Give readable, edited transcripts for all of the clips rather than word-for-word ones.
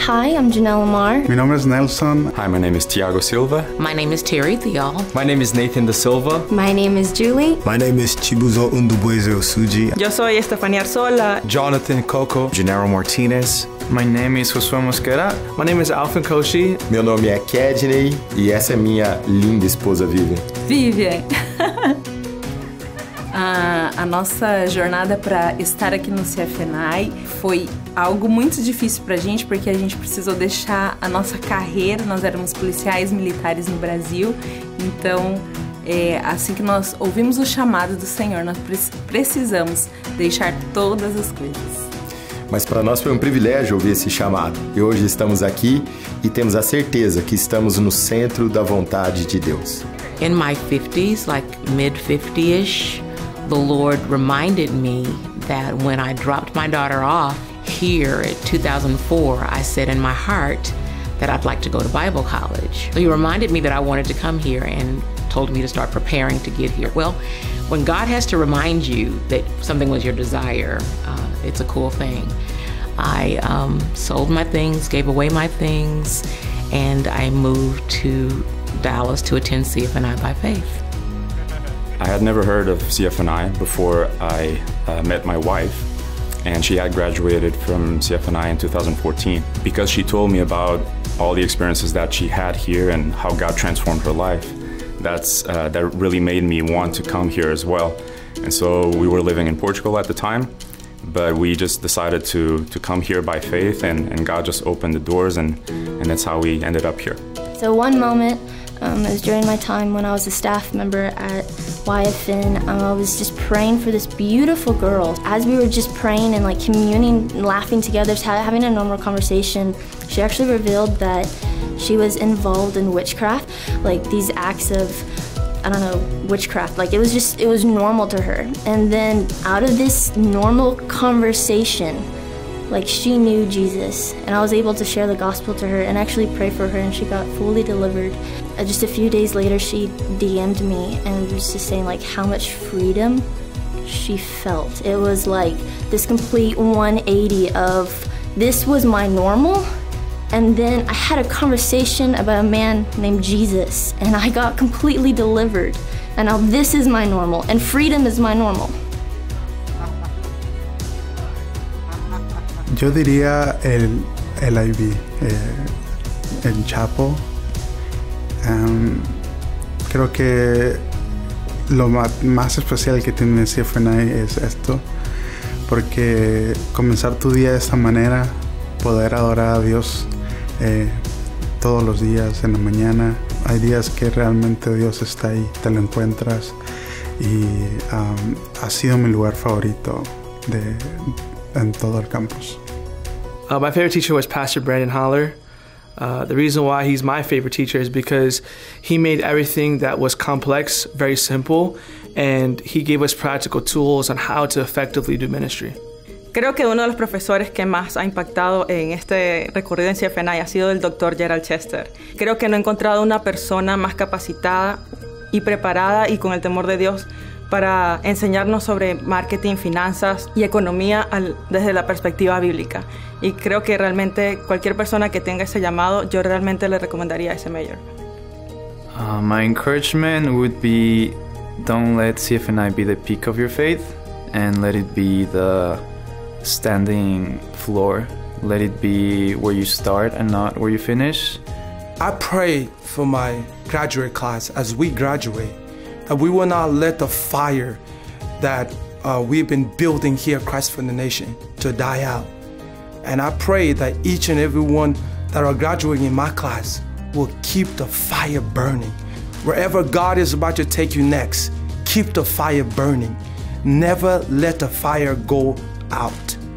Hi, I'm Janelle Lamar. Mi nombre es Nelson. Hi, my name is Tiago Silva. My name is Terry Theal. My name is Nathan Da Silva. My name is Julie. My name is Chibuzo Undubueze Osuji. Yo soy Estefania Arzola. Jonathan Coco. Gennaro Martinez. My name is Josué Mosquera. My name is Alvin Koshi. Meu nome é Kedney e essa é minha linda esposa Vivian. Vivian. A nossa jornada para estar aqui no CFNI foi algo muito difícil pra gente, porque a gente precisou deixar a nossa carreira. Nós éramos policiais militares no Brasil, então assim que nós ouvimos o chamado do Senhor, nós precisamos deixar todas as coisas. Mas para nós foi um privilégio ouvir esse chamado. E hoje estamos aqui e temos a certeza que estamos no centro da vontade de Deus. In my 50s, like mid-50ish, the Lord reminded me that when I dropped my daughter off here in 2004, I said in my heart that I'd like to go to Bible college. So he reminded me that I wanted to come here and told me to start preparing to get here. Well, when God has to remind you that something was your desire, it's a cool thing. I sold my things, gave away my things, and I moved to Dallas to attend CFNI by faith. I had never heard of CFNI before I met my wife, and she had graduated from CFNI in 2014. Because she told me about all the experiences that she had here and how God transformed her life, that really made me want to come here as well. And so we were living in Portugal at the time, but we just decided to come here by faith, and God just opened the doors, and that's how we ended up here. So one moment, it was during my time when I was a staff member at YFN. I was just praying for this beautiful girl. As we were just praying and like communing, and laughing together, having a normal conversation, she actually revealed that she was involved in witchcraft, like these acts of, I don't know, witchcraft. Like it was normal to her. And then out of this normal conversation, like she knew Jesus, and I was able to share the gospel to her and actually pray for her, and she got fully delivered. Just a few days later, she DM'd me and was just saying like how much freedom she felt. It was like this complete 180 of this was my normal, and then I had a conversation about a man named Jesus, and I got completely delivered. And now this is my normal, and freedom is my normal. Yo diría el IB, el Chapo. Creo que lo más especial que tiene CFNI es esto, porque comenzar tu día de esta manera, poder adorar a Dios todos los días en la mañana. Hay días que realmente Dios está ahí, te lo encuentras, y ha sido mi lugar favorito en todo el campus. My favorite teacher was Pastor Brandon Holler. The reason why he's my favorite teacher is because he made everything that was complex very simple, and he gave us practical tools on how to effectively do ministry. Creo que uno de los profesores que más ha impactado en este recorrido en CFNI ha sido el Dr. Gerald Chester. Creo que no he encontrado una persona más capacitada y preparada y con el temor de Dios para enseñarnos sobre marketing, finanzas y economía desde la perspectiva bíblica. Y creo que realmente cualquier persona que tenga ese llamado, yo realmente le recomendaría ese major. My encouragement would be, don't let CFNI be the peak of your faith, and let it be the standing floor. Let it be where you start and not where you finish. I pray for my graduate class as we graduate, and we will not let the fire that we've been building here at Christ for the Nation to die out. And I pray that each and every one that are graduating in my class will keep the fire burning. Wherever God is about to take you next, keep the fire burning. Never let the fire go out.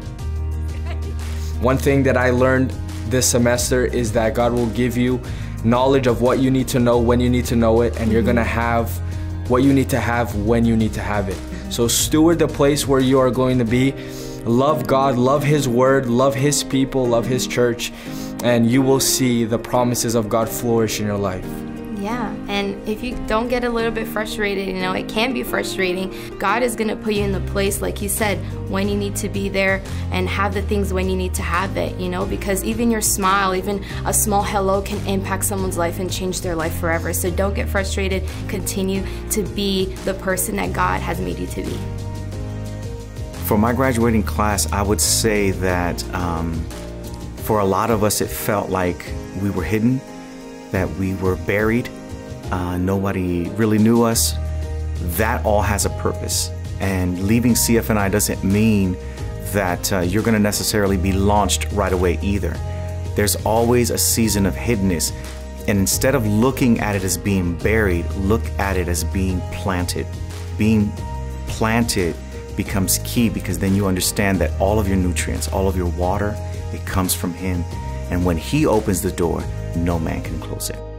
One thing that I learned this semester is that God will give you knowledge of what you need to know when you need to know it, and you're gonna have what you need to have when you need to have it. So steward the place where you are going to be. Love God, love His Word, love His people, love His church, and you will see the promises of God flourish in your life. Yeah, Yeah, and if you don't get a little bit frustrated, you know, it can be frustrating. God is gonna put you in the place, like he said, when you need to be there and have the things when you need to have it, you know, because even your smile, even a small hello can impact someone's life and change their life forever. So don't get frustrated, continue to be the person that God has made you to be. For my graduating class, I would say that for a lot of us, it felt like we were hidden, that we were buried, nobody really knew us. That all has a purpose. And leaving CFNI doesn't mean that you're gonna necessarily be launched right away either. There's always a season of hiddenness. And instead of looking at it as being buried, look at it as being planted. Being planted becomes key because then you understand that all of your nutrients, all of your water, it comes from him. And when he opens the door, no man can close it.